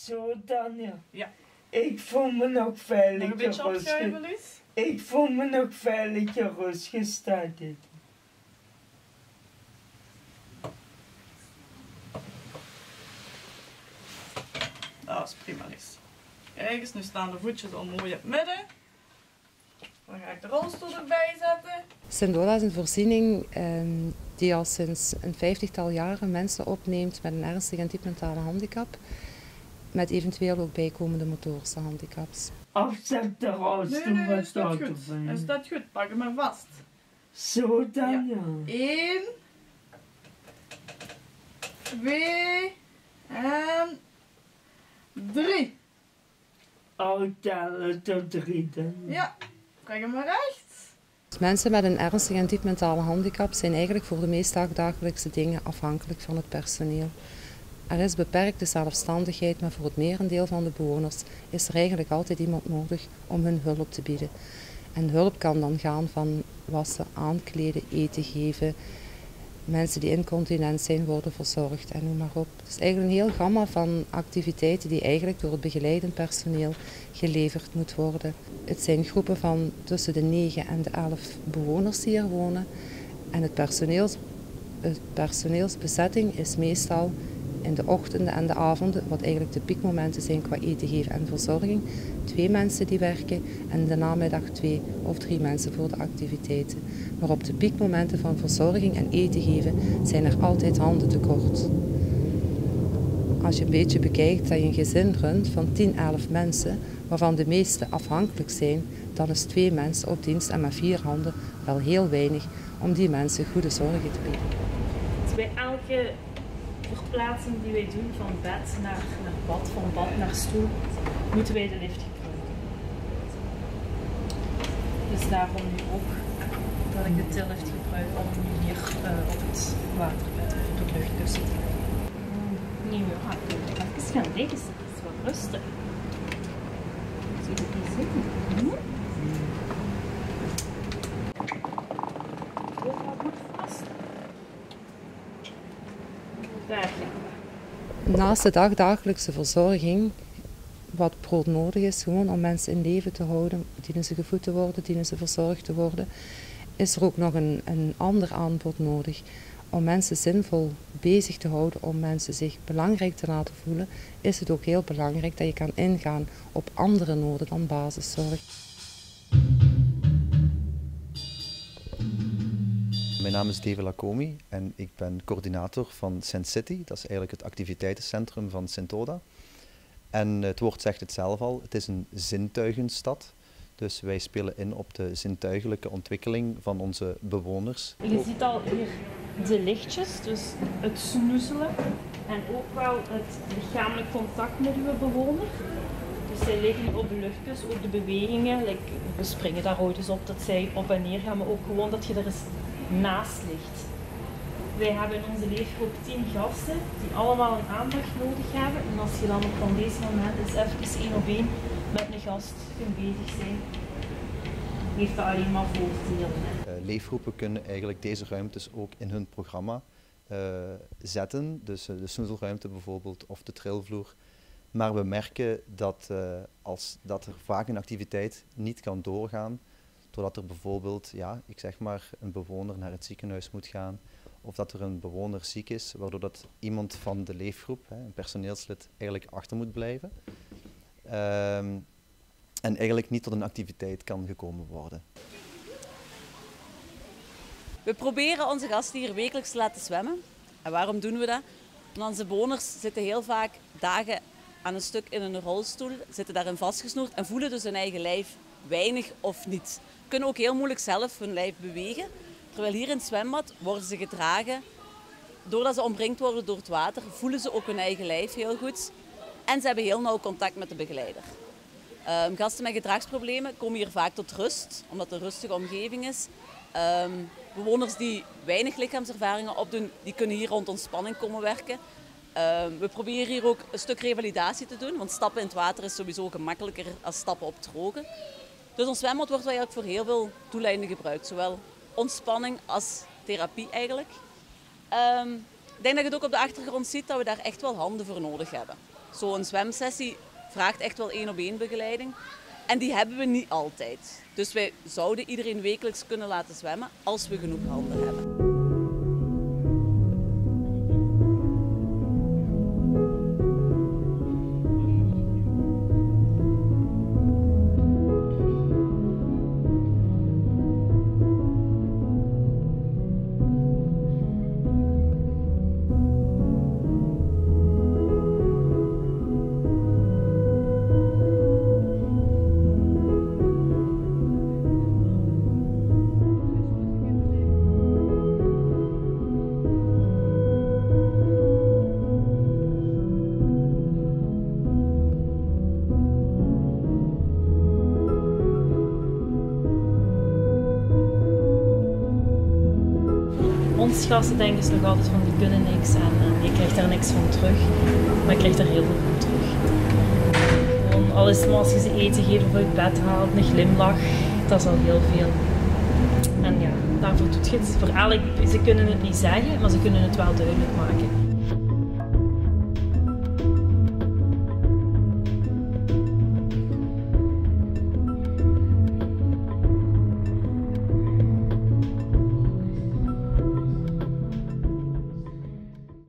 Zo dan, ja. Ja. Ik voel me nog veiliger. Nog een beetje opschuiven, Lies. Ik voel me nog veiliger rustgesteld. Dat is prima, Lies. Kijk eens, nu staan de voetjes al mooi in het midden. Dan ga ik de rolstoel erbij zetten. Sindola is een voorziening die al sinds een 50-tal jaren mensen opneemt met een ernstige en diep mentale handicap. Met eventueel ook bijkomende motorische handicaps. Afzet de rolstoel. Nee, hij staat goed. Hij staat goed, pak hem maar vast. Zo dan, ja. 1, 2 en 3. Tellen tot 3 dan. Ja, trek hem maar recht. Mensen met een ernstige en diep mentale handicap zijn eigenlijk voor de meest dagelijkse dingen afhankelijk van het personeel. Er is beperkte zelfstandigheid, maar voor het merendeel van de bewoners is er eigenlijk altijd iemand nodig om hun hulp te bieden. En hulp kan dan gaan van wassen, aankleden, eten geven, mensen die incontinent zijn worden verzorgd en noem maar op. Het is eigenlijk een heel gamma van activiteiten die eigenlijk door het begeleidend personeel geleverd moet worden. Het zijn groepen van tussen de 9 en de 11 bewoners die hier wonen. En het personeelsbezetting is meestal in de ochtenden en de avonden, wat eigenlijk de piekmomenten zijn qua eten geven en verzorging, 2 mensen die werken en in de namiddag 2 of 3 mensen voor de activiteiten. Maar op de piekmomenten van verzorging en eten geven zijn er altijd handen tekort. Als je een beetje bekijkt dat je een gezin runt van 10, 11 mensen, waarvan de meeste afhankelijk zijn, dan is 2 mensen op dienst en met 4 handen wel heel weinig om die mensen goede zorgen te bieden. Dus bij elke verplaatsing die wij doen van bed naar bad, van bad naar stoel, moeten wij de lift gebruiken. Dus daarom nu ook dat ik de tillift gebruik om hier op het waterbed of op het luchtkussen te liggen. Nu even gaan liggen, het is wel rustig. Zie je die zitten? Dit gaat goed vast. Daar gaan we. Naast de dagdagelijkse verzorging, wat broodnodig is gewoon om mensen in leven te houden, dienen ze gevoed te worden, dienen ze verzorgd te worden, is er ook nog een ander aanbod nodig. Om mensen zinvol bezig te houden, om mensen zich belangrijk te laten voelen, is het ook heel belangrijk dat je kan ingaan op andere noden dan basiszorg. Mijn naam is Dave Lacomi en ik ben coördinator van Sint City. Dat is eigenlijk het activiteitencentrum van Sint-Oda. En het woord zegt het zelf al, het is een zintuigenstad. Dus wij spelen in op de zintuigelijke ontwikkeling van onze bewoners. Je ziet al hier de lichtjes, dus het snoezelen en ook wel het lichamelijk contact met uw bewoner. Dus zij liggen hier op de luchtkus, ook de bewegingen. We springen daar ooit eens op dat zij op en neer gaan, maar ook gewoon dat je er eens naast ligt. Wij hebben in onze leefgroep 10 gasten die allemaal een aandacht nodig hebben. En als je dan op deze moment eens even 1 op 1 met een gast kunt bezig zijn, heeft dat alleen maar voordelen. Leefgroepen kunnen eigenlijk deze ruimtes ook in hun programma zetten. Dus de snoezelruimte bijvoorbeeld of de trilvloer. Maar we merken dat er vaak een activiteit niet kan doorgaan. Doordat er bijvoorbeeld, ja, ik zeg maar, een bewoner naar het ziekenhuis moet gaan. Of dat er een bewoner ziek is, waardoor dat iemand van de leefgroep, een personeelslid, eigenlijk achter moet blijven. En eigenlijk niet tot een activiteit kan gekomen worden. We proberen onze gasten hier wekelijks te laten zwemmen. En waarom doen we dat? Want onze bewoners zitten heel vaak dagen aan een stuk in een rolstoel, zitten daarin vastgesnoerd en voelen dus hun eigen lijf weinig of niet. Kunnen ook heel moeilijk zelf hun lijf bewegen. Terwijl hier in het zwembad worden ze gedragen. Doordat ze omringd worden door het water, voelen ze ook hun eigen lijf heel goed. En ze hebben heel nauw contact met de begeleider. Gasten met gedragsproblemen komen hier vaak tot rust, omdat het een rustige omgeving is. Bewoners die weinig lichaamservaringen opdoen, die kunnen hier rond ontspanning komen werken. We proberen hier ook een stuk revalidatie te doen, want stappen in het water is sowieso gemakkelijker dan stappen op het droge. Dus ons zwembad wordt eigenlijk voor heel veel doeleinden gebruikt, zowel ontspanning als therapie eigenlijk. Ik denk dat je het ook op de achtergrond ziet dat we daar echt wel handen voor nodig hebben. Zo'n zwemsessie vraagt echt wel 1-op-1 begeleiding. En die hebben we niet altijd. Dus wij zouden iedereen wekelijks kunnen laten zwemmen als we genoeg handen hebben. Ons gasten denken ze nog altijd van die kunnen niks en je krijgt daar niks van terug. Maar je krijgt er heel veel van terug. Gewoon alles, maar als je ze eten geeft of uit bed haalt, een glimlach, dat is al heel veel. En ja, daarvoor doet je het. Voor elk, ze kunnen het niet zeggen, maar ze kunnen het wel duidelijk maken.